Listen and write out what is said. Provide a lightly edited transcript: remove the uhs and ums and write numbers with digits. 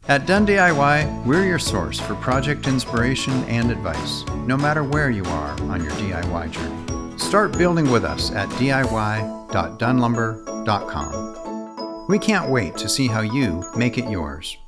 At Dunn DIY, we're your source for project inspiration and advice, no matter where you are on your DIY journey. Start building with us at diy.dunnlumber.com. We can't wait to see how you make it yours.